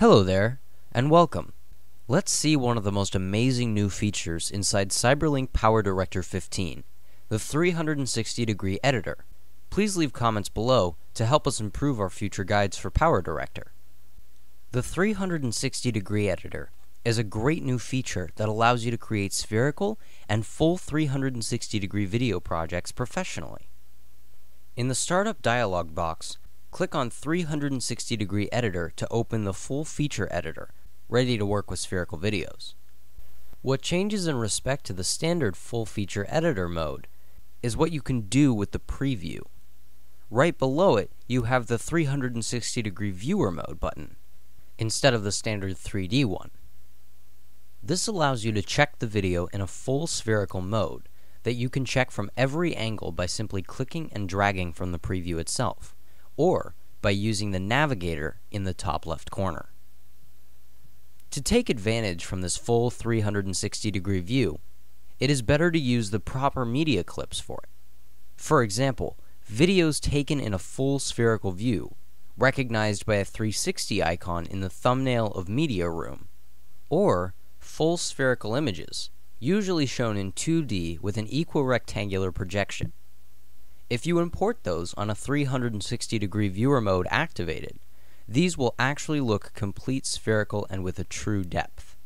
Hello there, and welcome. Let's see one of the most amazing new features inside CyberLink PowerDirector 15, the 360-degree editor. Please leave comments below to help us improve our future guides for PowerDirector. The 360-degree editor is a great new feature that allows you to create spherical and full 360-degree video projects professionally. In the Startup dialog box, click on 360-degree editor to open the full feature editor, ready to work with spherical videos. What changes in respect to the standard full feature editor mode is what you can do with the preview. Right below it, you have the 360-degree viewer mode button, instead of the standard 3D one. This allows you to check the video in a full spherical mode that you can check from every angle by simply clicking and dragging from the preview itself, or by using the navigator in the top left corner. To take advantage from this full 360-degree view, it is better to use the proper media clips for it. For example, videos taken in a full spherical view, recognized by a 360 icon in the thumbnail of Media Room, or full spherical images, usually shown in 2D with an equal rectangular projection. If you import those on a 360-degree viewer mode activated, these will actually look complete spherical and with a true depth.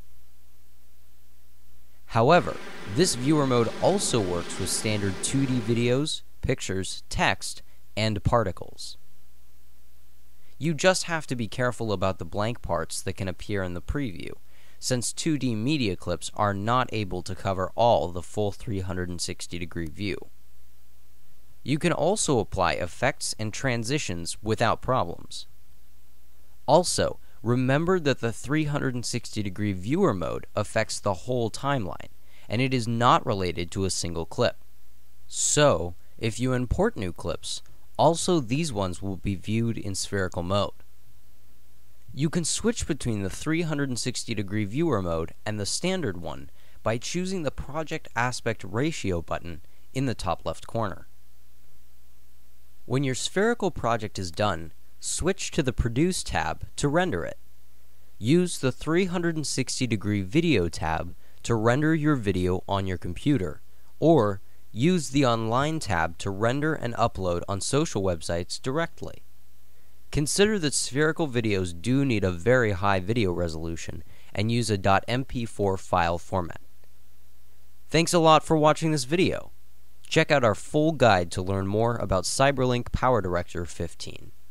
However, this viewer mode also works with standard 2D videos, pictures, text, and particles. You just have to be careful about the blank parts that can appear in the preview, since 2D media clips are not able to cover all the full 360-degree view. You can also apply effects and transitions without problems. Also, remember that the 360-degree viewer mode affects the whole timeline, and it is not related to a single clip. So, if you import new clips, also these ones will be viewed in spherical mode. You can switch between the 360-degree viewer mode and the standard one by choosing the Project Aspect Ratio button in the top left corner. When your spherical project is done, switch to the Produce tab to render it. Use the 360-degree Video tab to render your video on your computer, or use the Online tab to render and upload on social websites directly. Consider that spherical videos do need a very high video resolution and use a .mp4 file format. Thanks a lot for watching this video. Check out our full guide to learn more about CyberLink PowerDirector 15.